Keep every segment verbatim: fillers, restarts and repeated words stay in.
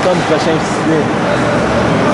pas du prochain filet.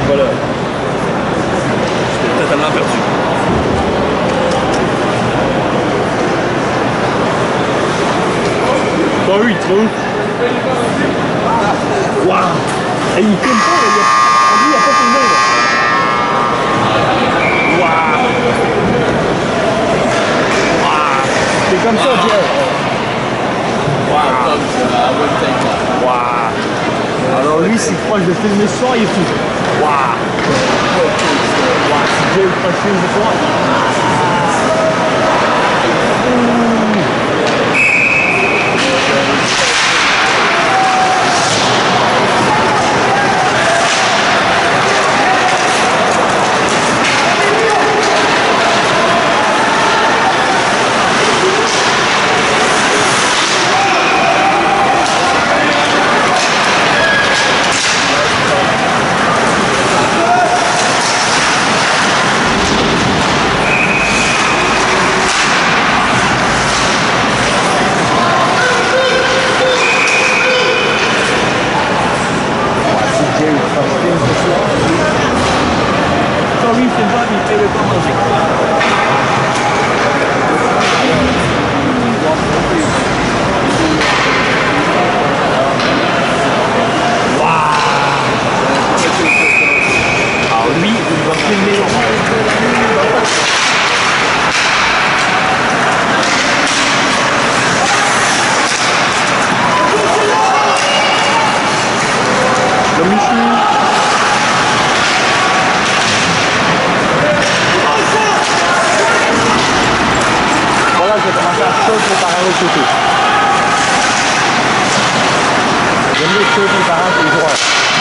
pas là. J'étais totalement perdu. Pas eu, tu vois? Waouh! Et il filme pas, là. Lui, il a pas filmé, là. Waouh! Waouh! C'est comme ça, Pierre. Waouh! Waouh! Alors lui, s'il croit que je vais filmer ce soir, il est fou. Waouh! Waouh! C'est Pierre qui va filmer ce soir. Sorry, c'est pas mes favorite pas manger. Alors lui, il va filmer. Le Michou. Voilà, je vais commencer à chaud préparer l'autre côté. J'aime mieux chaud préparer les joueurs.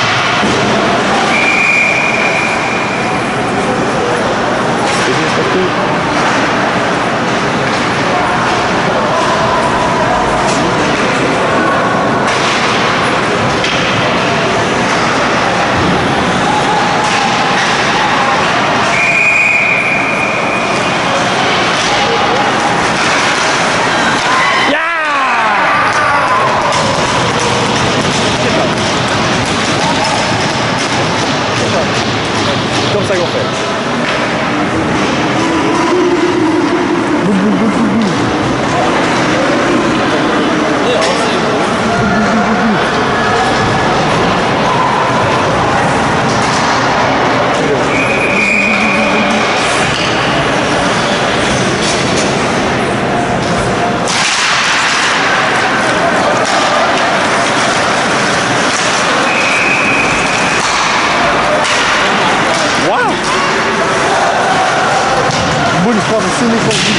C'est bien surtout. Comme ça qu'on fait. Boum, boum, boum, boum, boum. Bonne histoire de Sénégal.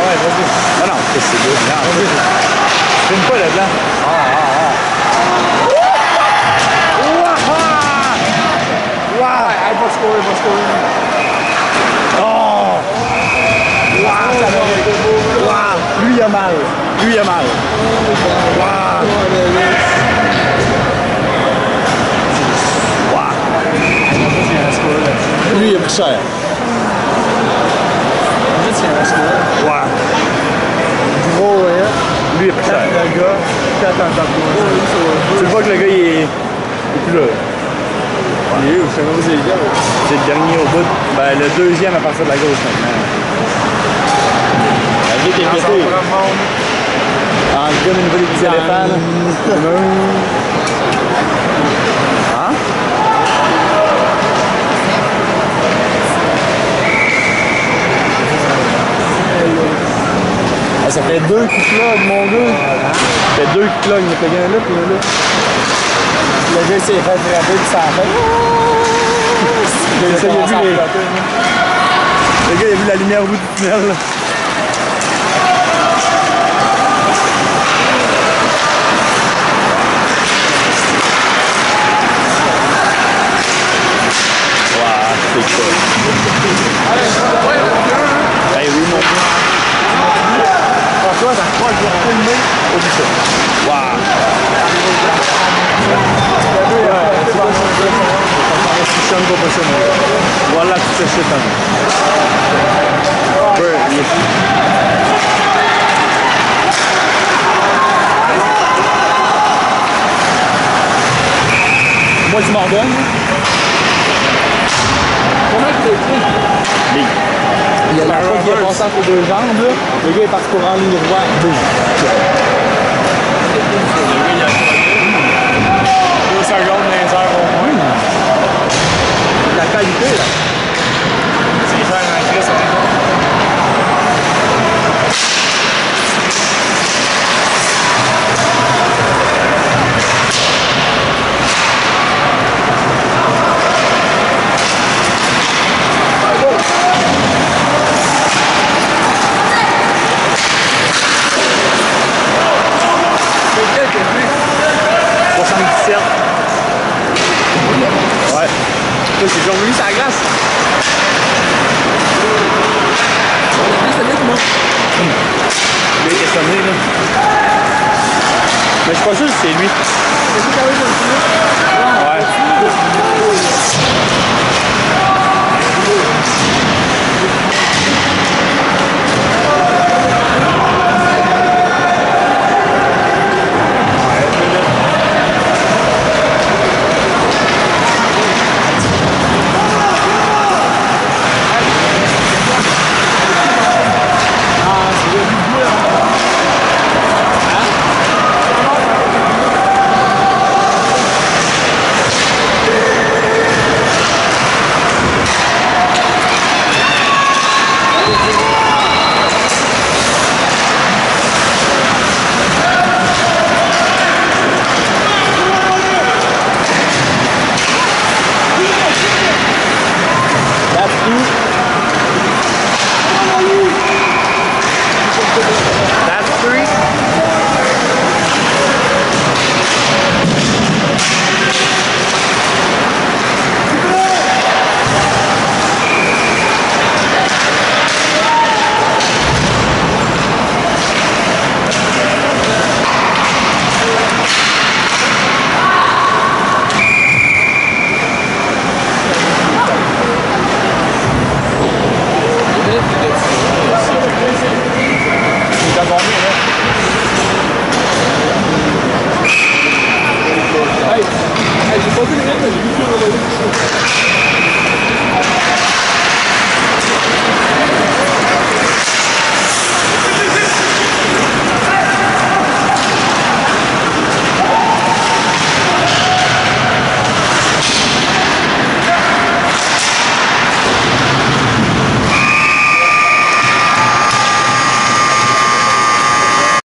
Ouais, vas-y. Ah non, c'est good. Non, c'est une pas le blanc. Ah, ah, ah. Wow! Elle va scorer, elle va scorer. Oh! Wow! Ça va être beau. Wow! Lui, il a mal. Lui, il a mal. Wow! Wow! Lui, il a pris cher. Wow! Gros, hein? Lui, il a pris cher. Le gars, quatre en top. Tu vois que le gars, il est, il est plus là. Il est où? Je sais pas où c'est le gars. C'est le dernier au bout. Ben, le deuxième à partir de la gauche maintenant. La vie est pétée. En tout cas, au niveau des petits éléphants, là. Hein? Ah, ça fait deux qui plug, mon gars. Ça fait deux qui plug. Il y a un là, puis un là. Le gars s'est fait frapper, puis ça a fait. Le gars, il a vu les... Le gars, il a vu la lumière au bout du tunnel, là. Waouh, c'est cool. Hey, oui, mon gars. François, ça croit que je vais filmer au bout ça. Waouh. Voilà tout ce shit. Ouais, il est fou. Moi, tu m'en donnes. Comment tu t'es pris? Il y a la fois qui est passé entre les deux jambes, là. Le gars est parti pour en ligne droite. Deux secondes dans les heures au moins. La qualité, là. C'est cher en Chris, ça. soixante-dix-sept. Ouais. C'est déjà revenu sa glace. Il est sonné, là. Mais je suis pas sûr que c'est lui. Ouais. That's three. Hey, hey, j'ai pas vu le reste, mais j'ai vu que le